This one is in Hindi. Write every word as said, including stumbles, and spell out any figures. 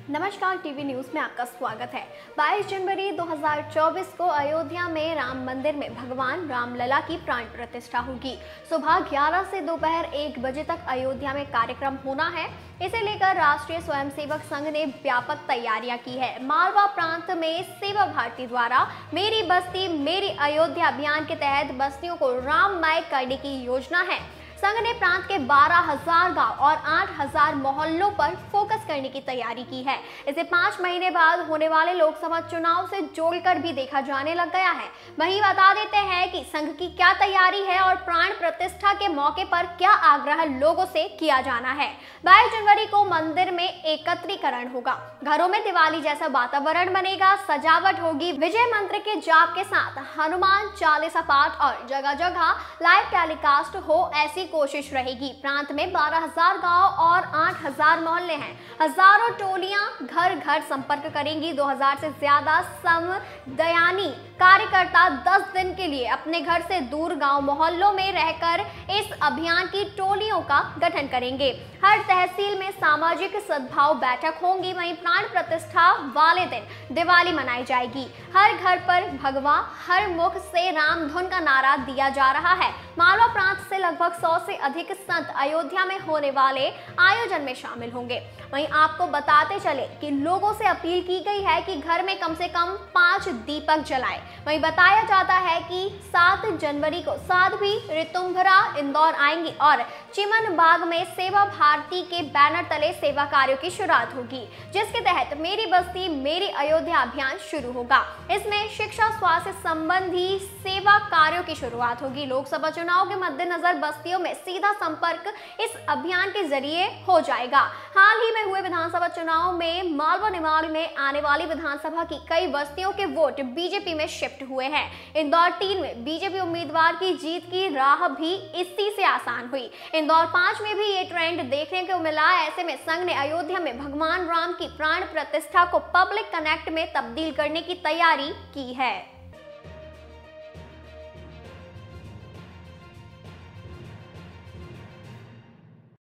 नमस्कार, टीवी न्यूज में आपका स्वागत है। बाईस जनवरी दो हज़ार चौबीस को अयोध्या में राम मंदिर में भगवान रामलला की प्राण प्रतिष्ठा होगी। सुबह ग्यारह से दोपहर एक बजे तक अयोध्या में कार्यक्रम होना है। इसे लेकर राष्ट्रीय स्वयंसेवक संघ ने व्यापक तैयारियां की है। मालवा प्रांत में सेवा भारती द्वारा मेरी बस्ती मेरी अयोध्या अभियान के तहत बस्तियों को राममय करने की योजना है। संघ ने प्रांत के बारह हज़ार गांव और आठ हज़ार मोहल्लों पर फोकस करने की तैयारी की है। इसे पाँच महीने बाद होने वाले लोकसभा चुनाव से जोड़कर भी देखा जाने लग गया है। वहीं बता देते हैं कि संघ की क्या तैयारी है और प्राण प्रतिष्ठा के मौके पर क्या आग्रह लोगों से किया जाना है। बाईस जनवरी को मंदिर में एकत्रीकरण होगा। घरों में दिवाली जैसा वातावरण बनेगा, सजावट होगी। विजय मंत्र के जाप के साथ हनुमान चालीसा पाठ और जगह जगह लाइव टेलीकास्ट हो, ऐसी कोशिश रहेगी। प्रांत में बारह हज़ार गांव और आठ हज़ार मोहल्ले हैं। हजारों टोलियां घर घर संपर्क करेंगी। दो हज़ार से ज्यादा समदयानी कार्यकर्ता दस दिन के लिए अपने घर से दूर गांव मोहल्लों में रहकर इस अभियान की टोलियों का गठन करेंगे। हर तहसील में सामाजिक सद्भाव बैठक होंगी। वहीं प्राण प्रतिष्ठा वाले दिन दिवाली मनाई जाएगी। हर घर पर भगवा हर मुख से राम धुन का नारा दिया जा रहा है। मालवा प्रांत से लगभग सौ से अधिक संत अयोध्या में होने वाले आयोजन में शामिल होंगे। वहीं आपको बताते चले कि लोगों से अपील की गई है कि घर में कम से कम पांच दीपक जलाएं। वहीं बताया जाता है कि सात जनवरी को साध्वी ऋतुंभरा इंदौर आएंगी और चिमन बाग में सेवा भारती के बैनर तले सेवा कार्यों की शुरुआत होगी, जिसके तहत मेरी बस्ती मेरी अयोध्या अभियान शुरू होगा। इसमें शिक्षा स्वास्थ्य संबंधी सेवा कार्यों की शुरुआत होगी। लोकसभा चुनाव के मद्देनजर बस्तियों में सीधा संपर्क इस अभियान के जरिए हो जाएगा। हाल ही में हुए विधानसभा चुनाव में मालवा निमाड़ी में आने वाली विधानसभा की कई बस्तियों के वोट बीजेपी में शिफ्ट हुए हैं। इंदौर तीन में बीजेपी उम्मीदवार की जीत की राह भी इसी से आसान हुई। इंदौर पांच में भी ये ट्रेंड देखने को मिला। ऐसे में संघ ने अयोध्या में भगवान राम की प्राण प्रतिष्ठा को पब्लिक कनेक्ट में तब्दील करने की तैयारी की है।